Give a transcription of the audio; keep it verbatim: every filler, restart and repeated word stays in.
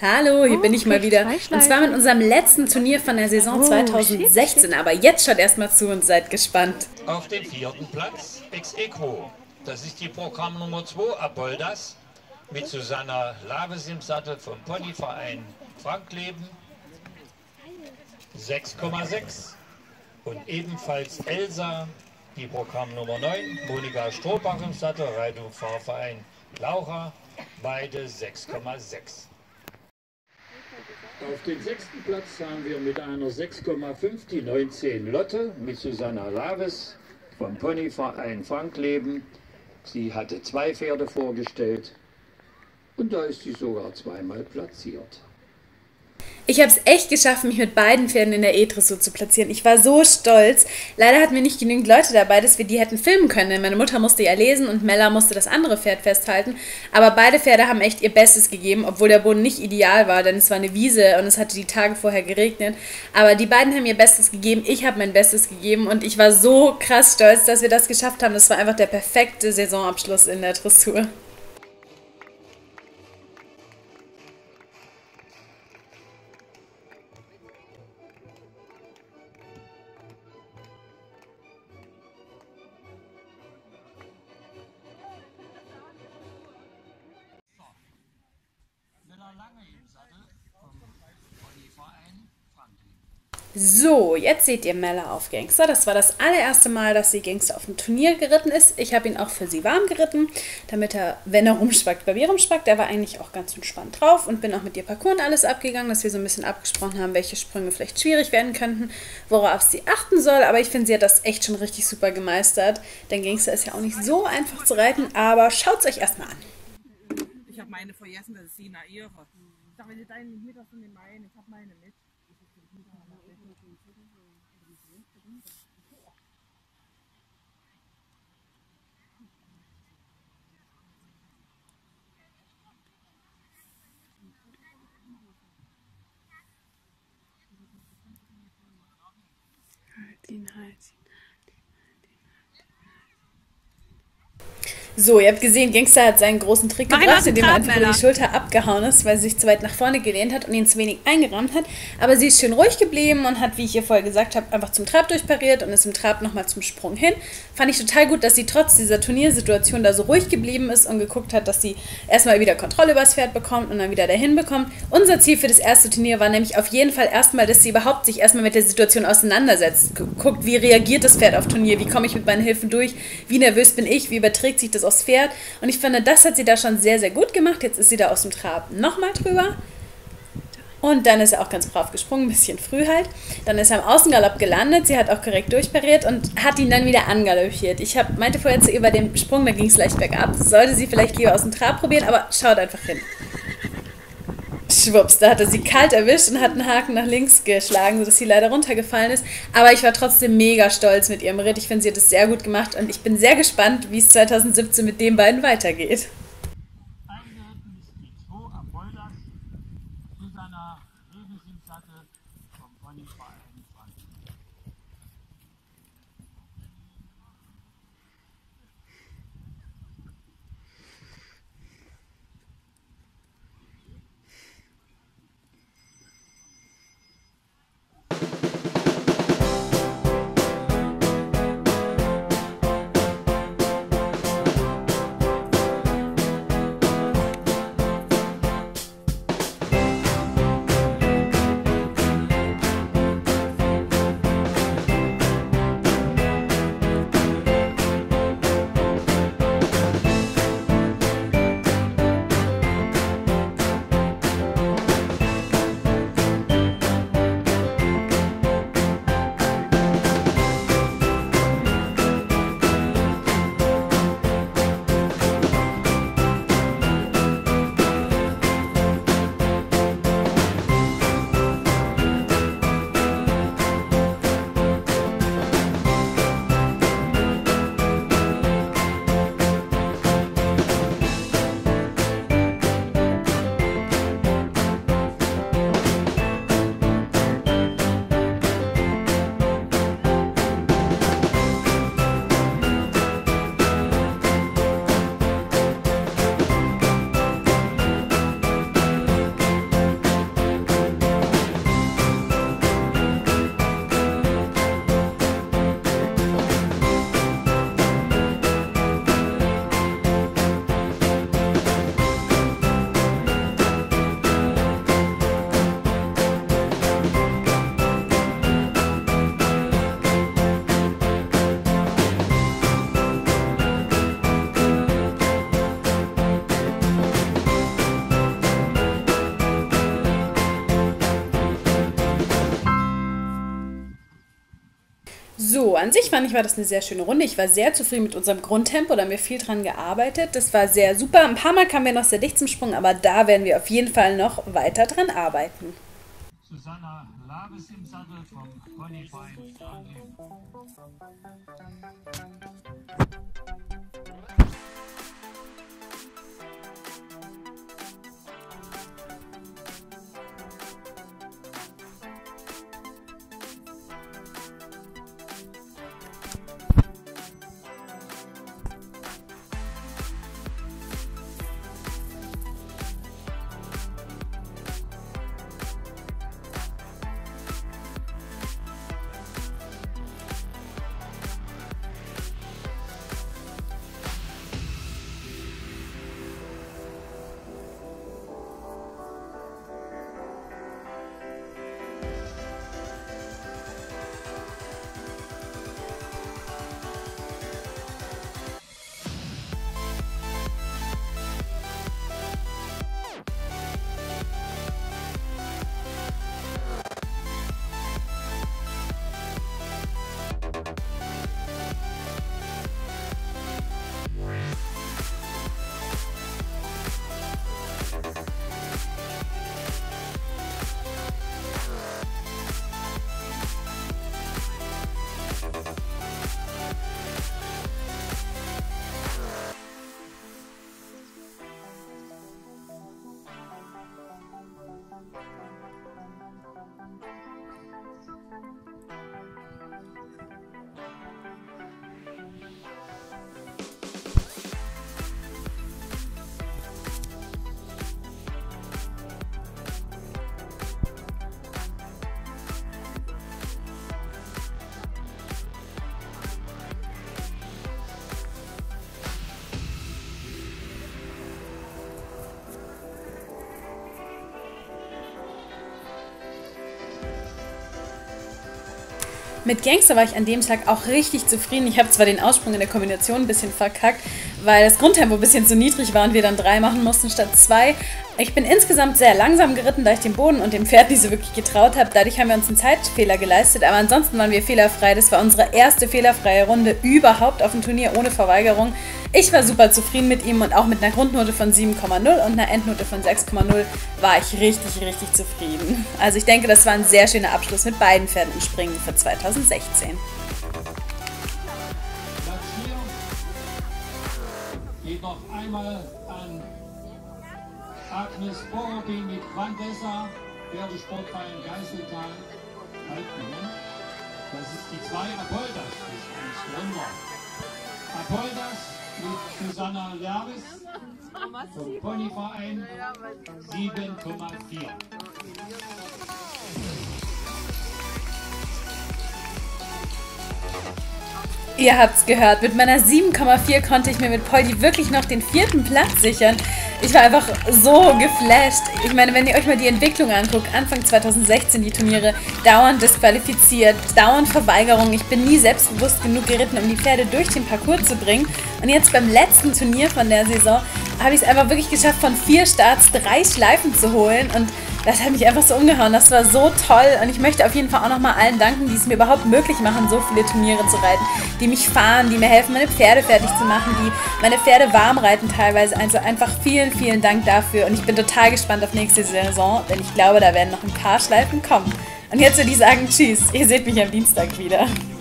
Hallo, hier Oh, bin ich mal vielleicht wieder. zwei Und zwar mit Schleifen. unserem letzten Turnier von der Saison Oh, schick, zweitausendsechzehn. schick. Aber jetzt schaut erstmal zu und seid gespannt. Auf dem vierten Platz Ex Equo. Das ist die Programmnummer zwei Aboldas mit Susanna Laves im Sattel vom Ponyverein Frankleben. sechs Komma sechs. Und ebenfalls Elsa, die Programmnummer neun, Monika Strohbach im Sattel, Reitung Fahrverein Laura, beide sechs Komma sechs. Auf den sechsten Platz haben wir mit einer sechs Komma fünf die neunzehn Lotte mit Susanna Laves vom Ponyverein Frankleben. Sie hatte zwei Pferde vorgestellt und da ist sie sogar zweimal platziert. Ich habe es echt geschafft, mich mit beiden Pferden in der E-Dressur zu platzieren. Ich war so stolz. Leider hatten wir nicht genügend Leute dabei, dass wir die hätten filmen können. Denn meine Mutter musste ja lesen und Mella musste das andere Pferd festhalten. Aber beide Pferde haben echt ihr Bestes gegeben, obwohl der Boden nicht ideal war, denn es war eine Wiese und es hatte die Tage vorher geregnet. Aber die beiden haben ihr Bestes gegeben, ich habe mein Bestes gegeben und ich war so krass stolz, dass wir das geschafft haben. Das war einfach der perfekte Saisonabschluss in der Dressur. So, jetzt seht ihr Mella auf Gangster. Das war das allererste Mal, dass sie Gangster auf dem Turnier geritten ist. Ich habe ihn auch für sie warm geritten, damit er, wenn er rumspackt, bei mir rumspackt. Er war eigentlich auch ganz entspannt drauf und bin auch mit ihr Parcours und alles abgegangen, dass wir so ein bisschen abgesprochen haben, welche Sprünge vielleicht schwierig werden könnten, worauf sie achten soll. Aber ich finde, sie hat das echt schon richtig super gemeistert. Denn Gangster ist ja auch nicht so einfach zu reiten, aber schaut es euch erstmal an. Ich habe meine vergessen, das ist Sina ihre. Ich sage, wenn du deine nicht mit hast, dann nimm meine. Ich habe meine mit. Halt ihn, halt ihn. So, ihr habt gesehen, Gangster hat seinen großen Trick Mach ihn gebracht, aus dem indem er Trab, einfach über Mella. die Schulter abgehauen ist, weil sie sich zu weit nach vorne gelehnt hat und ihn zu wenig eingerammt hat. Aber sie ist schön ruhig geblieben und hat, wie ich ihr vorher gesagt habe, einfach zum Trab durchpariert und ist im Trab nochmal zum Sprung hin. Fand ich total gut, dass sie trotz dieser Turniersituation da so ruhig geblieben ist und geguckt hat, dass sie erstmal wieder Kontrolle über das Pferd bekommt und dann wieder dahin bekommt. Unser Ziel für das erste Turnier war nämlich auf jeden Fall erstmal, dass sie überhaupt sich erstmal mit der Situation auseinandersetzt. Guckt, wie reagiert das Pferd auf Turnier, wie komme ich mit meinen Hilfen durch, wie nervös bin ich, wie überträgt sich das aufs Pferd. Und ich finde, das hat sie da schon sehr, sehr gut gemacht. Jetzt ist sie da aus dem Trab nochmal drüber. Und dann ist er auch ganz brav gesprungen, ein bisschen früh halt. Dann ist er im Außengalopp gelandet. Sie hat auch korrekt durchpariert und hat ihn dann wieder angaloppiert. Ich hab, meinte vorher zu ihr bei dem Sprung, da ging es leicht bergab. Sollte sie vielleicht lieber aus dem Trab probieren, aber schaut einfach hin. Schwupps, da hat er sie kalt erwischt und hat einen Haken nach links geschlagen, sodass sie leider runtergefallen ist. Aber ich war trotzdem mega stolz mit ihrem Ritt. Ich finde, sie hat es sehr gut gemacht und ich bin sehr gespannt, wie es zweitausendsiebzehn mit den beiden weitergeht. Eingeritten ist die zwei Aboldas, Susanna Laves im Sattel vom Ponyverein Frankleben. So, an sich fand ich, war das eine sehr schöne Runde. Ich war sehr zufrieden mit unserem Grundtempo, da haben wir viel dran gearbeitet. Das war sehr super. Ein paar Mal kamen wir noch sehr dicht zum Sprung, aber da werden wir auf jeden Fall noch weiter dran arbeiten. Susanna Laves im Sattel vom Ponyverein Frankleben. Mit Gangster war ich an dem Tag auch richtig zufrieden. Ich habe zwar den Aussprung in der Kombination ein bisschen verkackt, weil das Grundtempo ein bisschen zu niedrig war und wir dann drei machen mussten statt zwei. Ich bin insgesamt sehr langsam geritten, da ich dem Boden und dem Pferd nicht so wirklich getraut habe. Dadurch haben wir uns einen Zeitfehler geleistet, aber ansonsten waren wir fehlerfrei. Das war unsere erste fehlerfreie Runde überhaupt auf dem Turnier ohne Verweigerung. Ich war super zufrieden mit ihm und auch mit einer Grundnote von sieben Komma null und einer Endnote von sechs Komma null war ich richtig, richtig zufrieden. Also ich denke, das war ein sehr schöner Abschluss mit beiden Pferden im Springen für zweitausendsechzehn. Platz vier geht noch einmal an Agnes Borobin mit Quantessa, Pferdesportverein Geiseltal. Das ist die zwei Apoldas, das ist ein Stronger. Apoldas mit Susanna Laves vom Ponyverein sieben Komma vier. Ihr habt's gehört, mit meiner sieben Komma vier konnte ich mir mit Poldi wirklich noch den vierten Platz sichern. Ich war einfach so geflasht. Ich meine, wenn ihr euch mal die Entwicklung anguckt, Anfang zweitausendsechzehn die Turniere, dauernd disqualifiziert, dauernd Verweigerung. Ich bin nie selbstbewusst genug geritten, um die Pferde durch den Parcours zu bringen. Und jetzt beim letzten Turnier von der Saison habe ich es einfach wirklich geschafft, von vier Starts drei Schleifen zu holen. Und das hat mich einfach so umgehauen. Das war so toll. Und ich möchte auf jeden Fall auch nochmal allen danken, die es mir überhaupt möglich machen, so viele Turniere zu reiten. Die mich fahren, die mir helfen, meine Pferde fertig zu machen, die meine Pferde warm reiten teilweise. Also einfach vielen, vielen Dank dafür. Und ich bin total gespannt auf nächste Saison, denn ich glaube, da werden noch ein paar Schleifen kommen. Und jetzt würde ich sagen, tschüss. Ihr seht mich am Dienstag wieder.